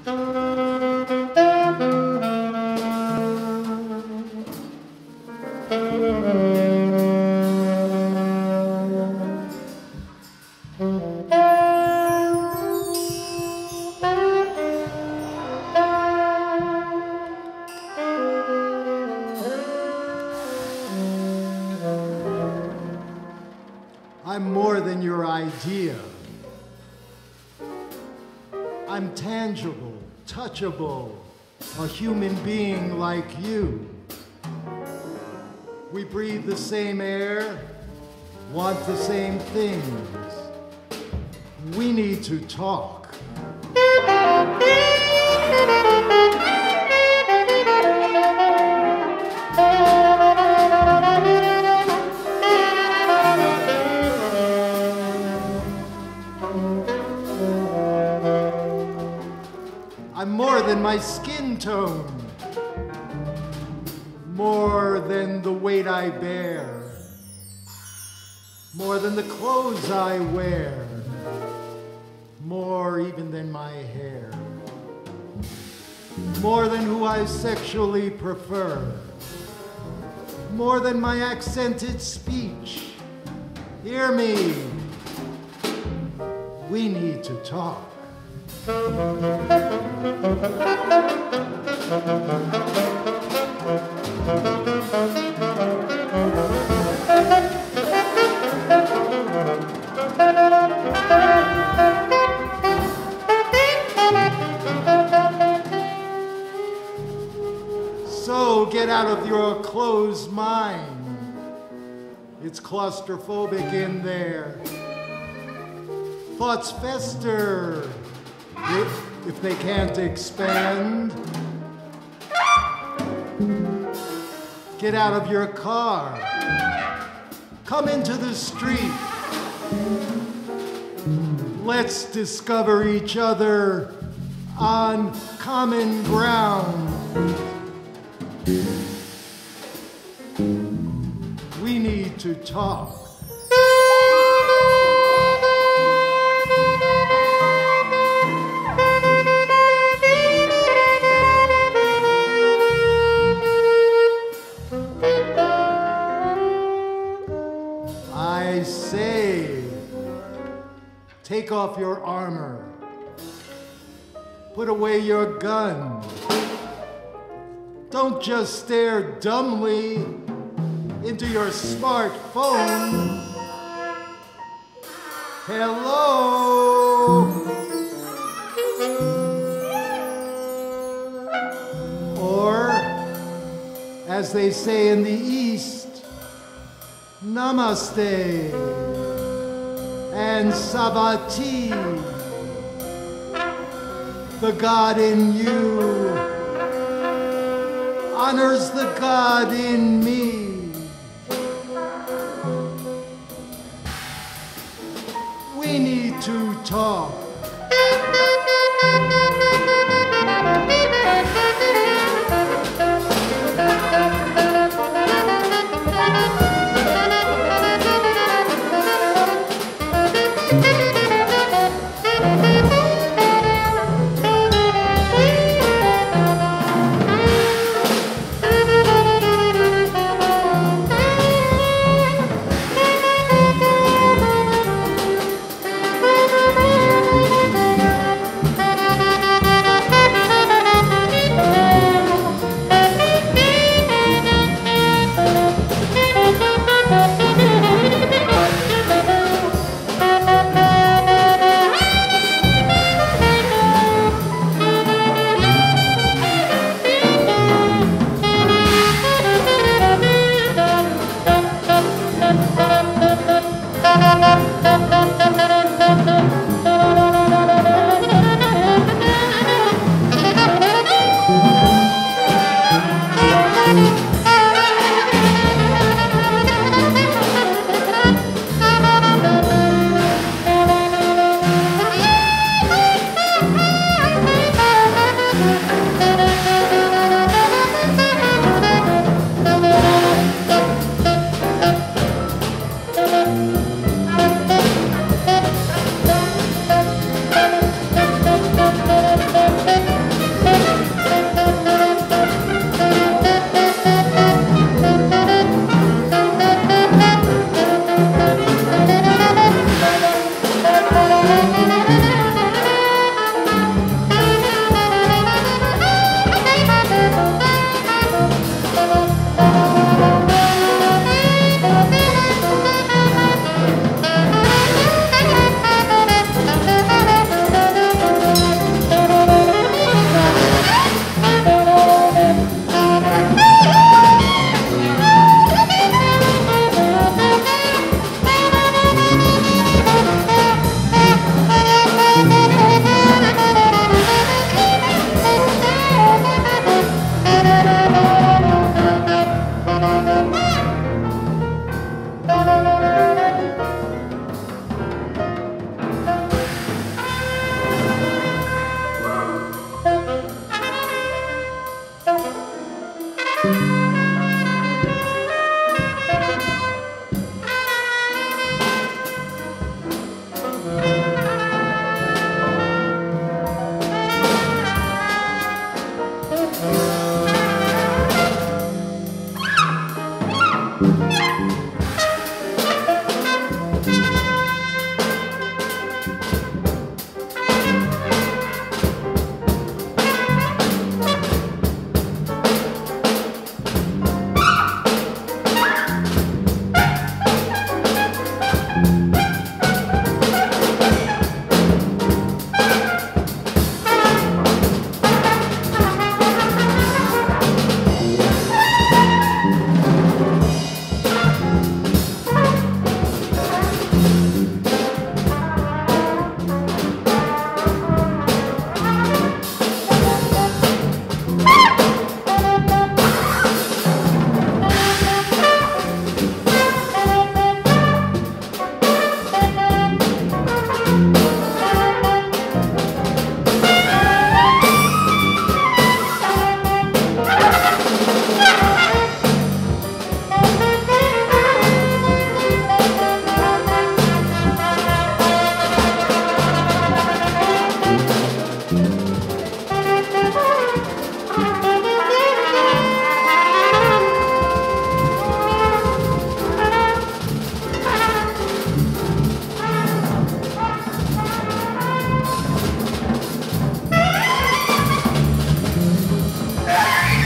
I'm more than your idea. I'm tangible, touchable, a human being like you. We breathe the same air, want the same things. We need to talk. I'm more than my skin tone, more than the weight I bear, more than the clothes I wear, more even than my hair, more than who I sexually prefer, more than my accented speech. Hear me. We need to talk. So get out of your closed mind. It's claustrophobic in there. Thoughts fester if they can't expand. Get out of your car. Come into the street. Let's discover each other on common ground. We need to talk. I say, take off your armor. Put away your gun. Don't just stare dumbly into your smartphone. Hello? Or, as they say in the East, Namaste and Sabati. The God in you honors the God in me. We need to talk.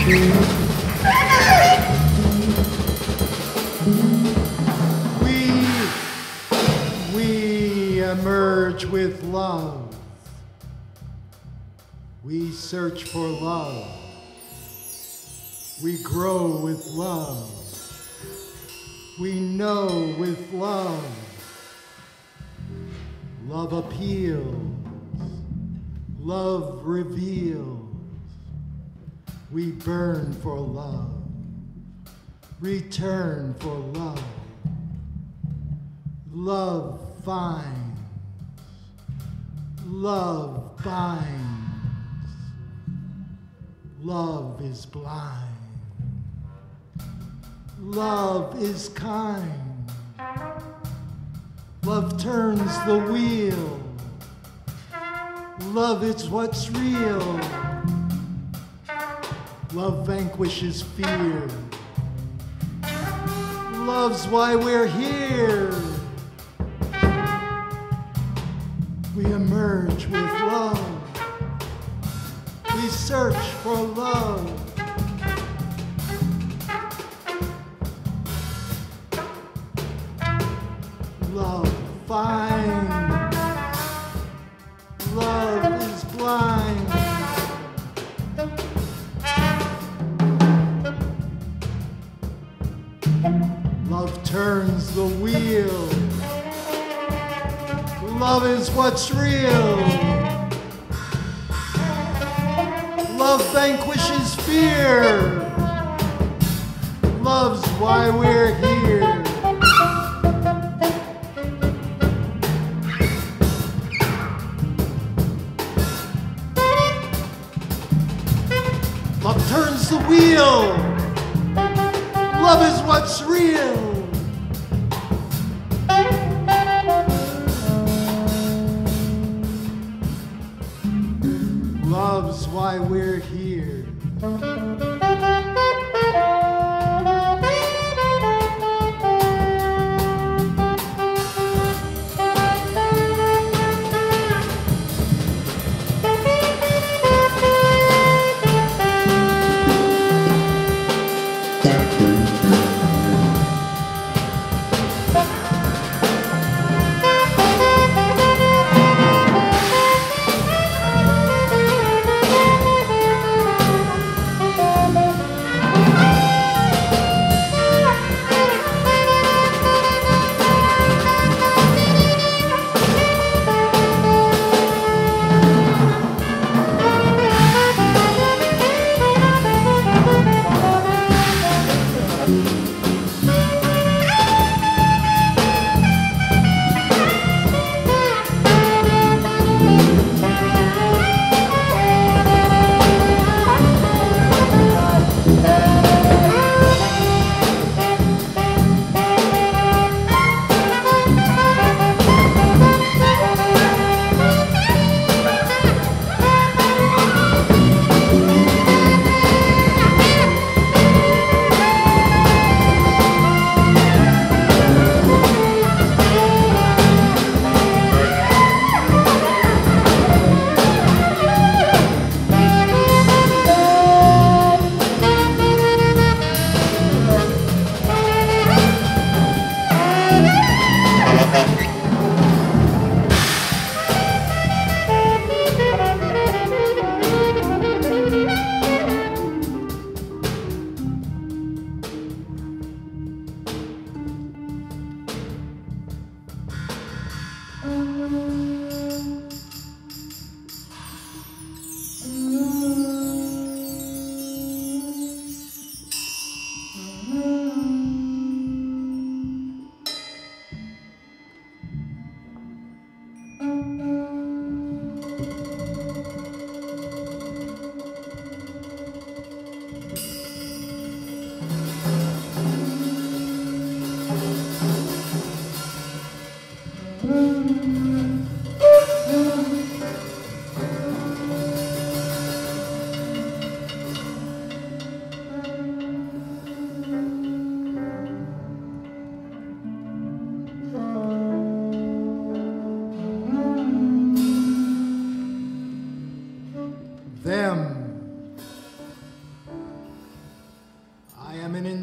We emerge with love. We search for love. We grow with love. We know with love. Love appeals. Love reveals. We burn for love. Return for love. Love finds. Love binds. Love is blind. Love is kind. Love turns the wheel. Love is what's real. Love vanquishes fear. Love's why we're here. We emerge with love. We search for love. Love finds. Love is blind. Love turns the wheel. Love is what's real. Love vanquishes fear. Love's why we're here. Love turns the wheel. Love is what's real. Love's why we're here.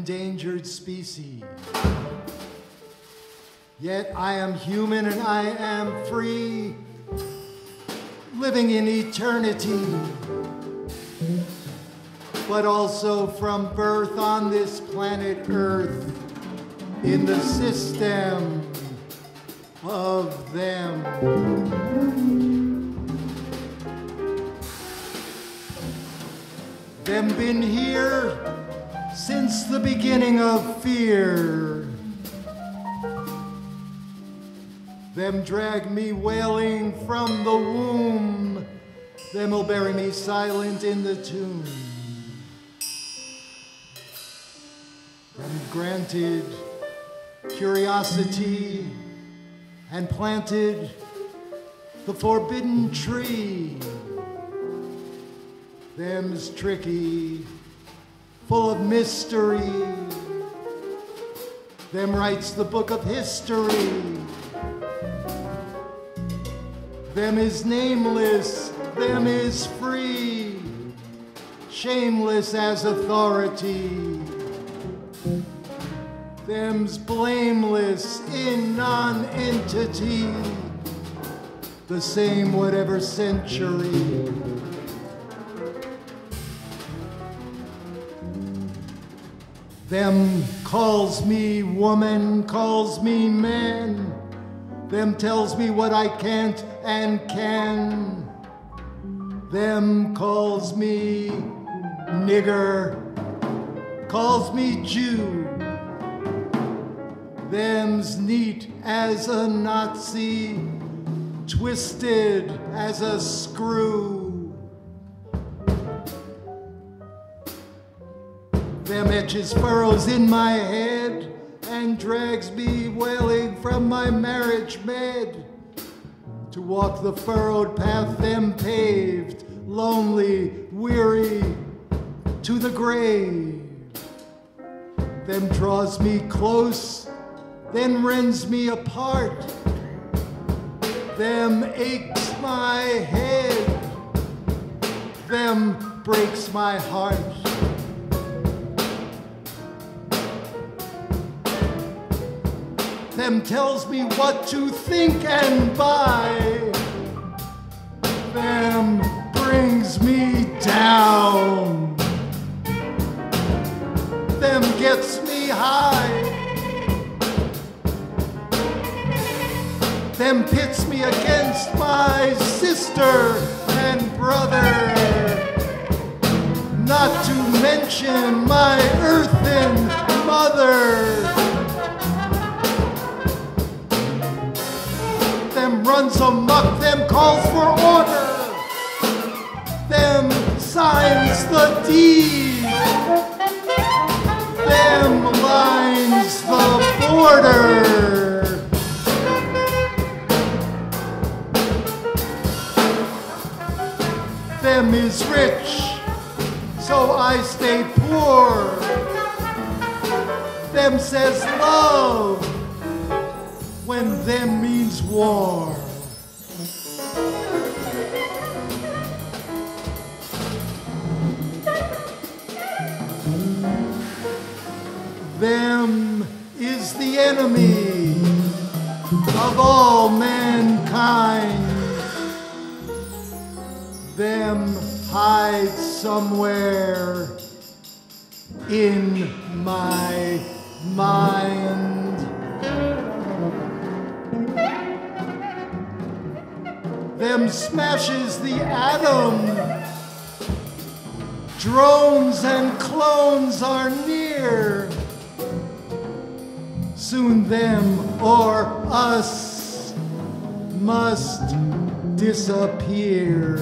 endangered species. Yet I am human and I am free, living in eternity, but also from birth on this planet Earth, in the system of them. Them been here since the beginning of fear. Them drag me wailing from the womb. Them will bury me silent in the tomb. Them granted curiosity and planted the forbidden tree. Them's tricky, full of mystery. Them writes the book of history. Them is nameless, them is free, shameless as authority. Them's blameless in non-entity, the same whatever century. Them calls me woman, calls me man. Them tells me what I can't and can. Them calls me nigger, calls me Jew. Them's neat as a Nazi, twisted as a screw. Them etches furrows in my head and drags me wailing from my marriage bed to walk the furrowed path them paved, lonely, weary, to the grave. Them draws me close, then rends me apart. Them aches my head, them breaks my heart. Them tells me what to think and buy. Them brings me down. Them gets me high. Them pits me against my sister and brother. Not to mention my earthen mother. Them runs amok, them calls for order. Them signs the deed. Them lines the border. Them is rich, so I stay poor. Them says love when them means war. Them is the enemy of all mankind. Them hides somewhere in my mind. Them smashes the atom. Drones and clones are near. Soon them or us must disappear.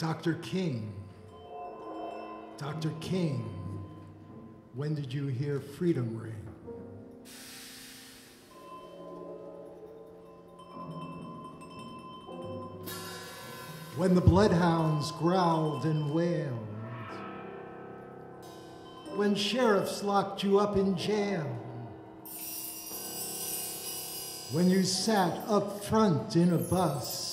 Dr. King, Dr. King, when did you hear freedom ring? When the bloodhounds growled and wailed, when sheriffs locked you up in jail, when you sat up front in a bus,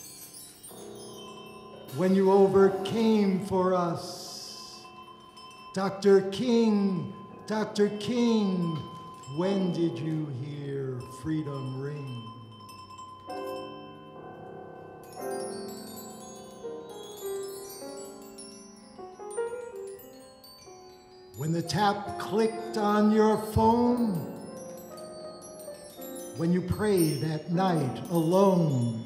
when you overcame for us. Dr. King, when did you hear freedom ring? When the tap clicked on your phone, when you prayed at night alone,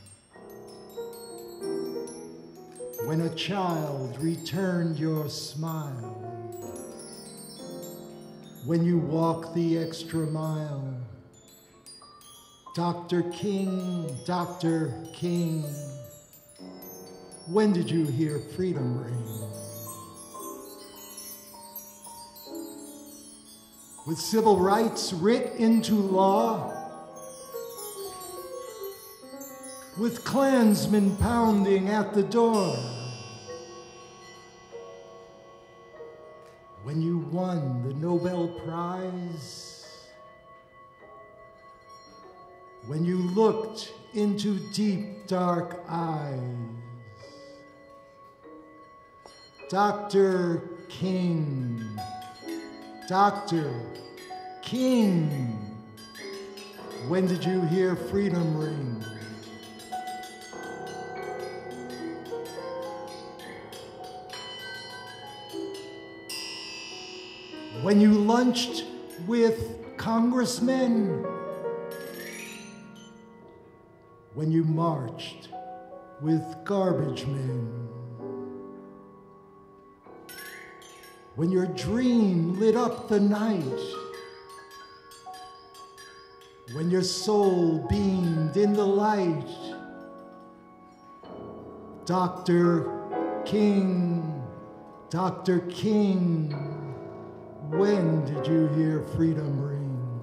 when a child returned your smile, when you walked the extra mile. Dr. King, when did you hear freedom ring? With civil rights writ into law, with Klansmen pounding at the door, when you won the Nobel Prize, when you looked into deep, dark eyes. Dr. King, when did you hear freedom ring? When you lunched with congressmen, when you marched with garbage men, when your dream lit up the night, when your soul beamed in the light. Dr. King, when did you hear freedom ring?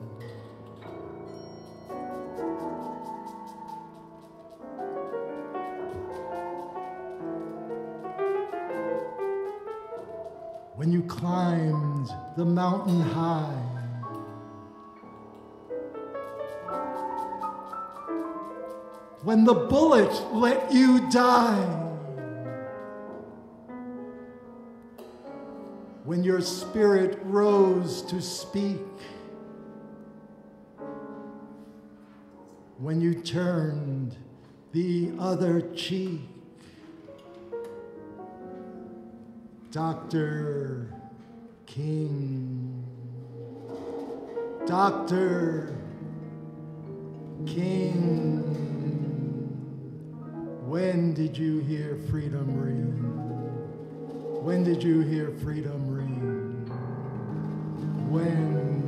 When you climbed the mountain high, when the bullet let you die, when your spirit rose to speak, when you turned the other cheek. Dr. King, when did you hear freedom ring? When did you hear freedom ring? When?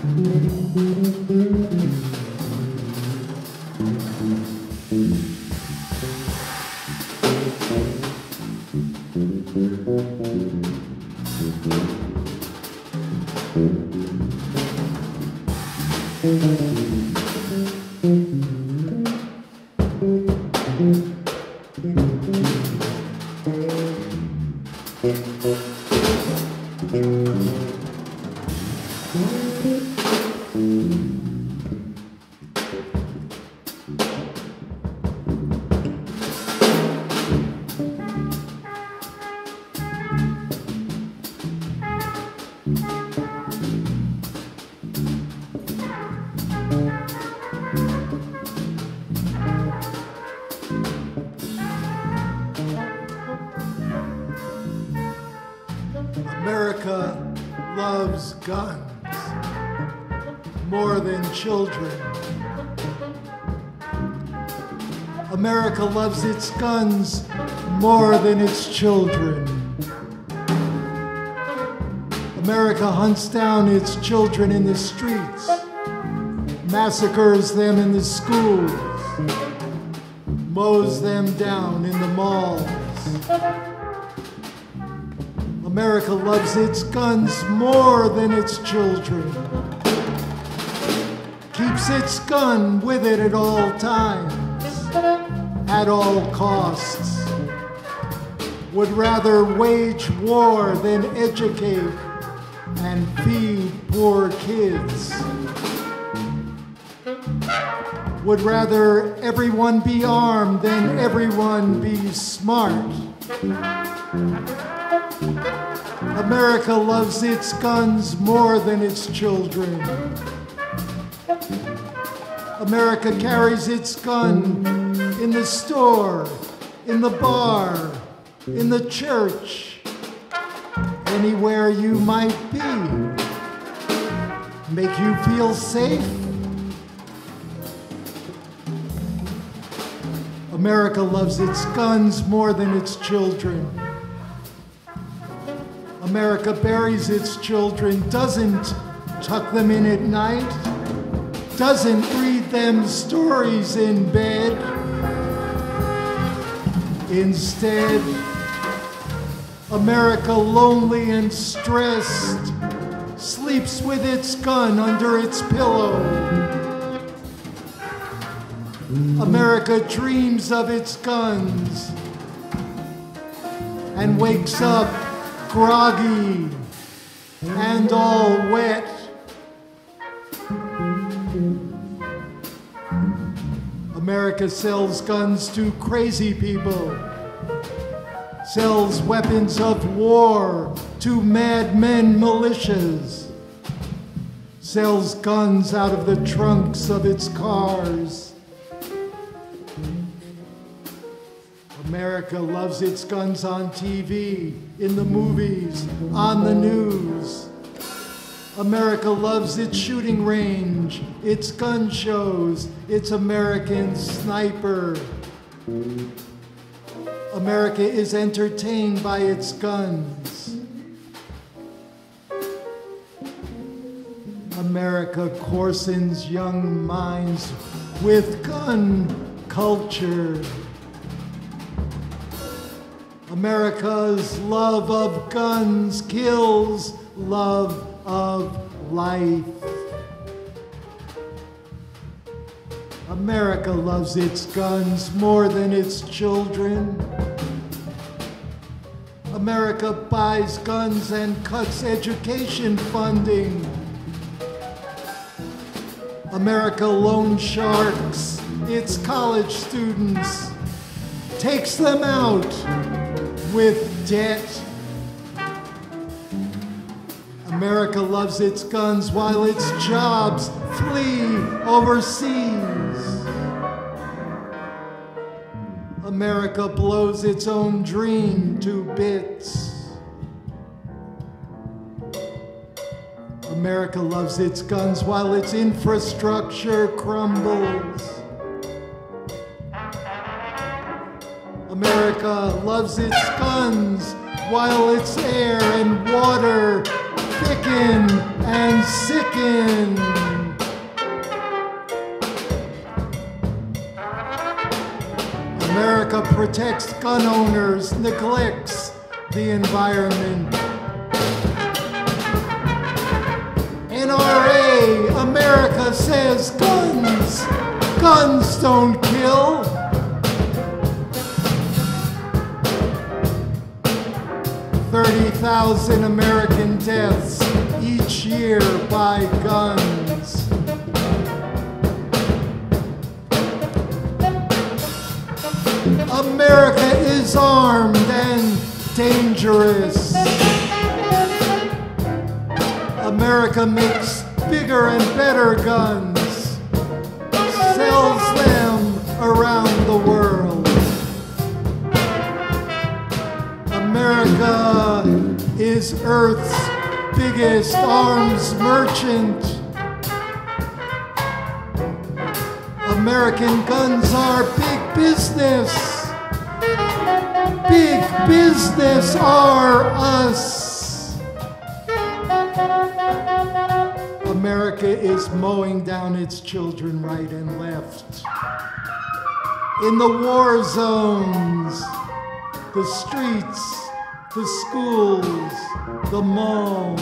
America loves guns more than children. America loves its guns more than its children. America hunts down its children in the streets, massacres them in the schools, mows them down in the malls. America loves its guns more than its children. Keeps its gun with it at all times, at all costs. Would rather wage war than educate and feed poor kids. Would rather everyone be armed than everyone be smart. America loves its guns more than its children. America carries its gun in the store, in the bar, in the church, anywhere you might be. Make you feel safe. America loves its guns more than its children. America buries its children, doesn't tuck them in at night, doesn't read them stories in bed. Instead, America, lonely and stressed, sleeps with its gun under its pillow. America dreams of its guns and wakes up groggy and all wet. America sells guns to crazy people, sells weapons of war to madmen militias, sells guns out of the trunks of its cars. America loves its guns on TV, in the movies, on the news. America loves its shooting range, its gun shows, its American sniper. America is entertained by its guns. America coarsens young minds with gun culture. America's love of guns kills love of life. America loves its guns more than its children. America buys guns and cuts education funding. America loan sharks its college students, takes them out with debt. America loves its guns while its jobs flee overseas. America blows its own dream to bits. America loves its guns while its infrastructure crumbles. America loves its guns while its air and water thicken and sicken. chicken. America protects gun owners, neglects the environment. NRA, America says guns don't kill. 30,000 American deaths each year by guns. America is armed and dangerous. America makes bigger and better guns, sells them around the world. America is Earth's biggest arms merchant. American guns are big business. Big business are us. America is mowing down its children right and left. In the war zones, the streets, the schools, the malls.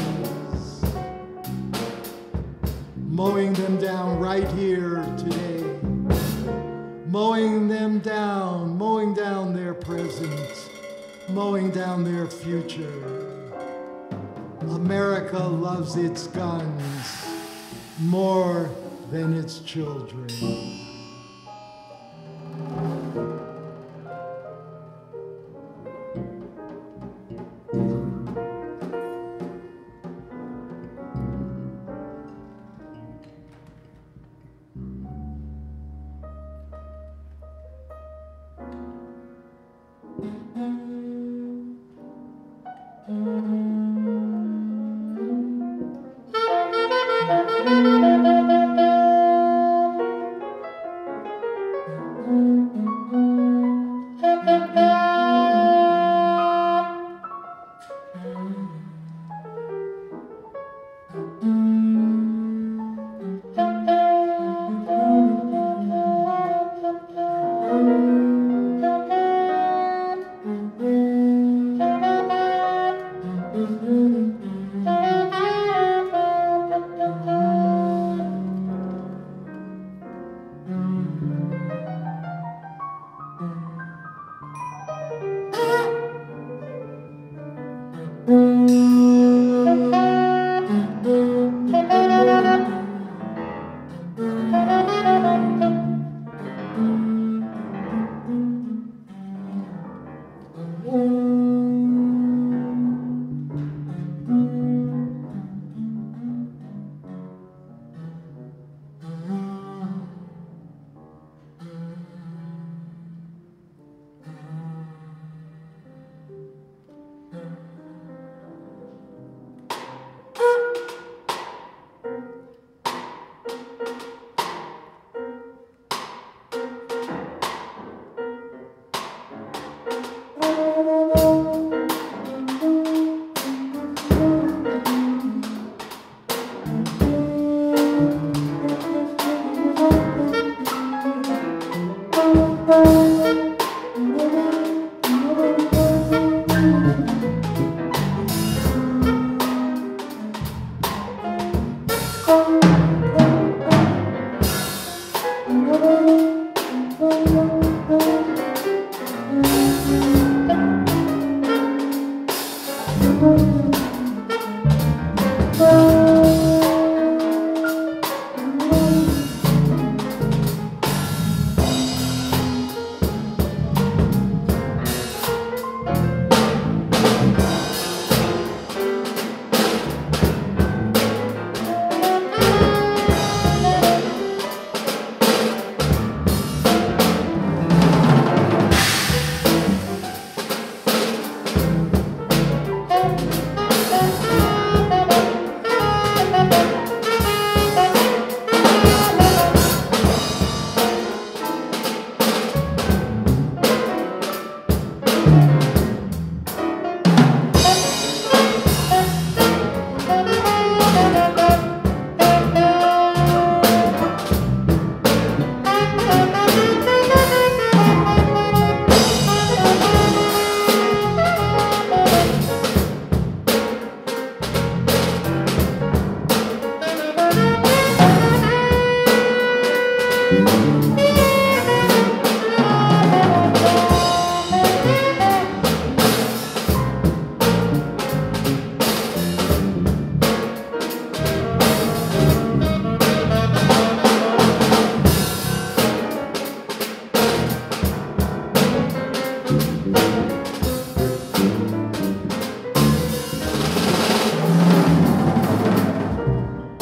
Mowing them down right here today. Mowing them down, mowing down their present, mowing down their future. America loves its guns more than its children.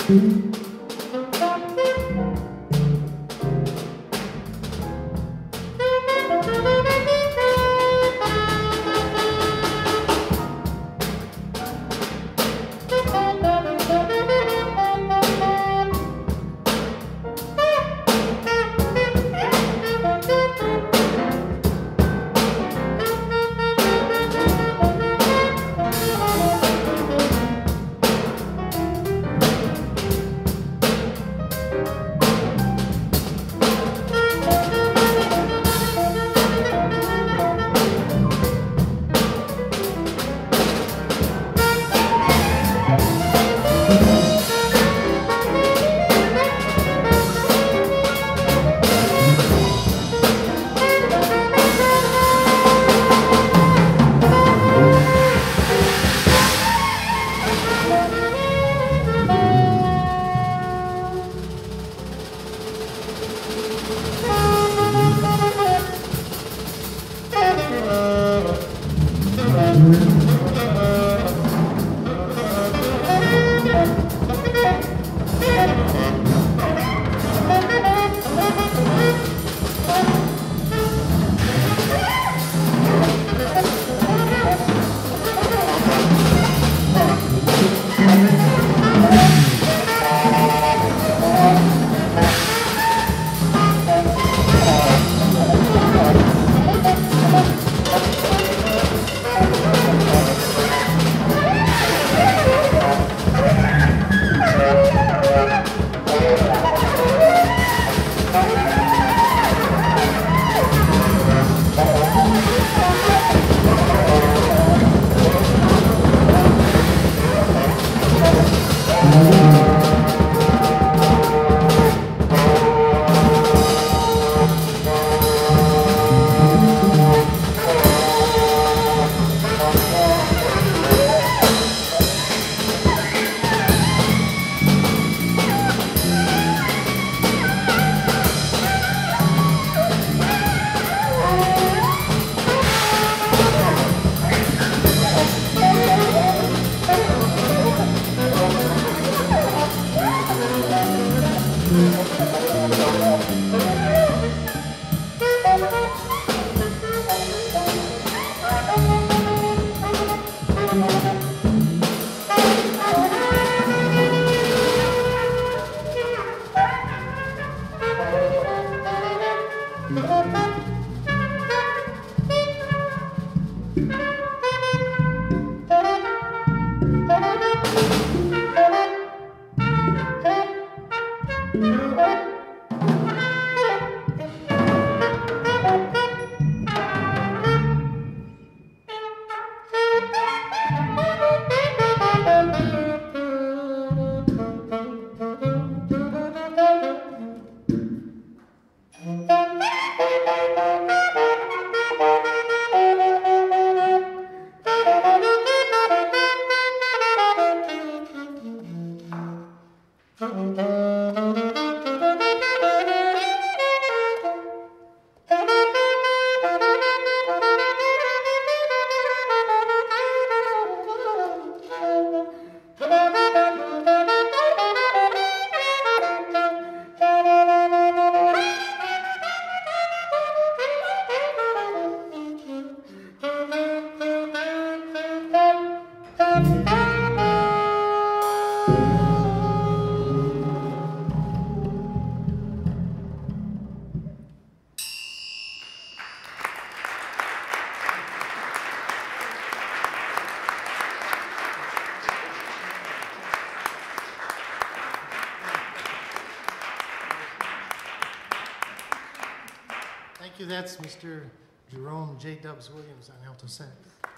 That's Mr. Jerome J. Dubs Williams on alto sax.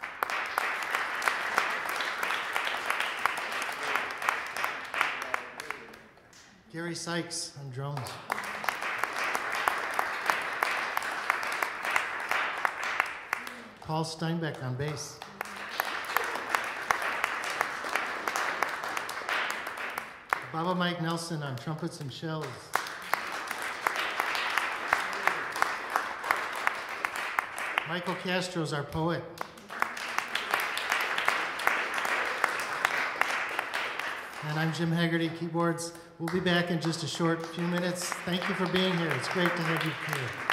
Gary Sykes on drums. Paul Steinbeck on bass. Baba Mike Nelson on trumpets and shells. Michael Castro's our poet. And I'm Jim Haggerty, keyboards. We'll be back in just a short few minutes. Thank you for being here. It's great to have you here.